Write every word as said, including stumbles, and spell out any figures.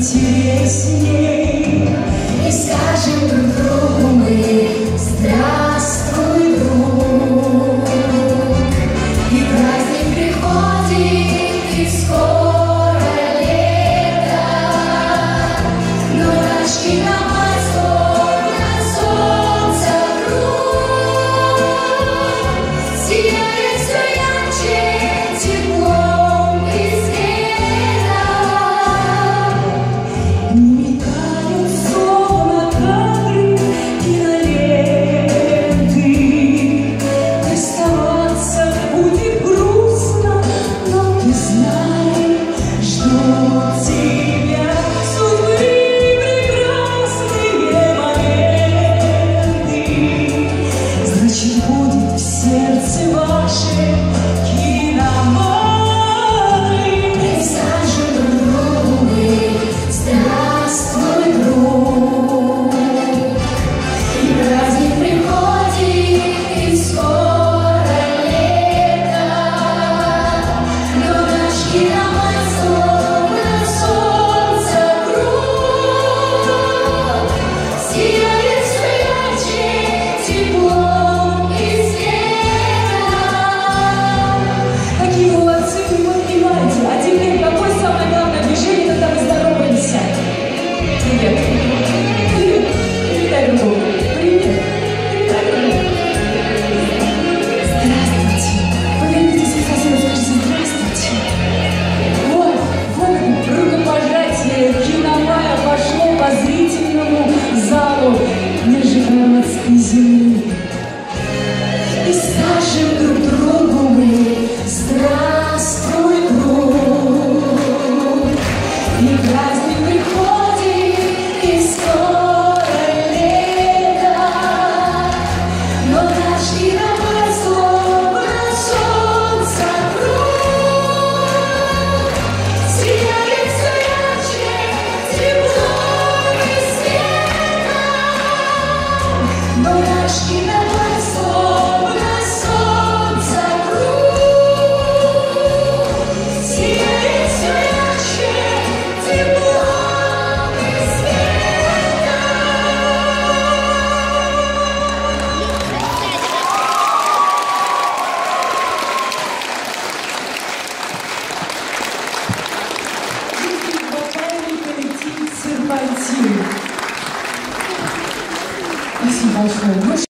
интересней. И скажем друг другу мы: здравствуй, друг. И праздник приходит, и скоро лето, но ножки домой словно солнце круг. Сияет все ярче теплом и светом. Мелькают словно кадры киноленты. Расставаться будет грустно, но ты знай, ждут тебя судьбы прекрасные моменты. Значит, будет в сердце вашем киноманы. И скажем друг другу мы: здравствуй, друг. И праздник приходит, и скоро лето, но ножки домой словно солнце круг. Сияет все ярче теплом и светом. Какие молодцы, вы понимаете. А теперь какое самое главное движение, когда мы здороваемся? Привет. Привет. Передай другому. Привет. Передай другому. Здравствуйте. Повернитесь к соседу, скажите здравствуйте. Вот, вот рукопожатие киномая пошло по зрительному залу Нижегородской земли. И скажем друг другу мы: здравствуй, друг. И праздник приходит, и скоро лето, но ножки домой словно солнце круг. Сияет все ярче теплом и светом, но ножки домой словно солнце круг. Сияет все ярче теплом и светом. Вокальный коллектив «Серпантин». Спасибо большое.